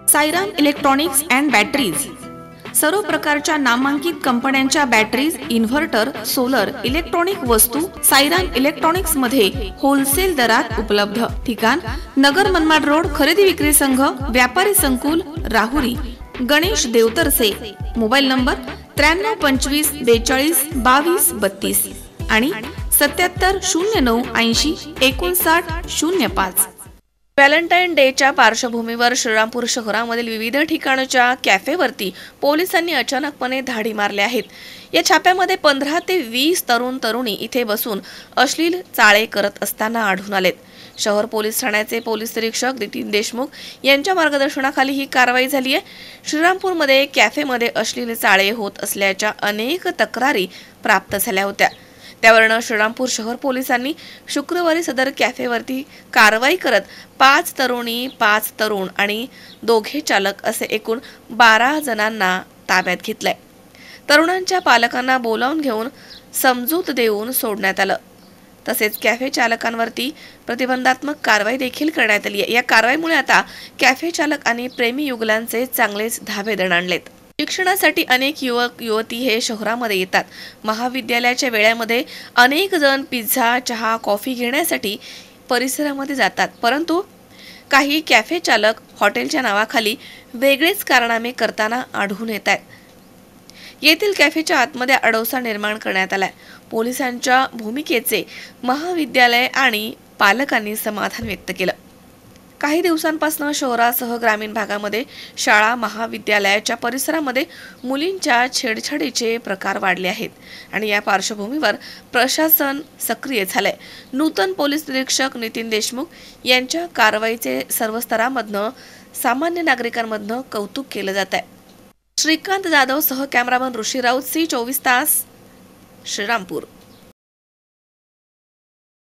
Sairam electronics and batteries सर्व प्रकारच्या नामांकित कंपन्यांच्या बॅटरीज, इन्व्हर्टर, सोलर, इलेक्ट्रॉनिक वस्तू साईराम इलेक्ट्रॉनिक्स मध्ये होलसेल दरात उपलब्ध। ठिकाण नगर मनमाड रोड, खरेदी विक्री संघ, व्यापारी संकुल, राहुरी। गणेश देवतरसे। मोबाईल नंबर 93 25 42 22 32 आणि 77 09 80 59 05। व्हॅलेंटाईन डेच्या पार्श्वभूमीवर श्रीरामपूर शहरामधील विविध ठिकाणच्या कॅफेवरती पोलिसांनी अचानकपणे धाडी मारल्या आहेत। या छाप्यामध्ये 15 ते 20 तरुण तरुणी इथे बसून अश्लील चाळे करत असताना आढळून आलेत। शहर पोलीस ठाण्याचे पोलीस निरीक्षक नितीन देशमुख यांच्या मार्गदर्शनाखाली ही कारवाई झाली आहे। श्रीरामपूरमध्ये कॅफेमध्ये अश्लील चाळे होत असल्याच्या अनेक तक्रारी प्राप्त झाल्या होत्या। त्यावरून श्रीरामपूर शहर पोलिसांनी शुक्रवारी सदर कॅफेवरती कारवाई करत 5 तरुणी, 5 तरुण आणि 2 चालक असे एकूण 12 जणांना ताब्यात घेतलंय। तरुणांच्या पालकांना बोलावून घेऊन समजूत देऊन सोडण्यात आलं। तसेच कॅफे चालकांवरती प्रतिबंधात्मक कारवाई देखील करण्यात आली आहे। या कारवाईमुळे आता कॅफे चालक आणि प्रेमी युगलांचे चांगलेच धाबे दणाणलेत। शिक्षणासाठी अनेक युवक युवती हे शहरामध्ये येतात। महाविद्यालयाच्या वेळेमध्ये अनेक जण पिझ्झा, चहा, कॉफी घेण्यासाठी परिसरामध्ये जातात, परंतु काही कॅफे चालक हॉटेलच्या नावाखाली वेगळेच कारनामे करताना आढळून येत आहेत। येथील कॅफेच्या आतमध्ये अडवसा निर्माण करण्यात आलाय। पोलिसांच्या भूमिकेचे महाविद्यालय आणि पालकांनी समाधान व्यक्त केलं। काही दिवसांपासून शहरासह ग्रामीण भागामध्ये शाळा, महाविद्यालयाच्या परिसरामध्ये मुलींच्या छेडछाडीचे प्रकार वाढले आहेत आणि या पार्श्वभूमीवर प्रशासन सक्रिय झालंय। नूतन पोलीस निरीक्षक नितीन देशमुख यांच्या कारवाईचे सर्व स्तरांमधनं सामान्य नागरिकांमधनं कौतुक केलं जात आहे। श्रीकांत जाधव सह कॅमेरामन ऋषी राऊत, C24 तास, श्रीरामपूर।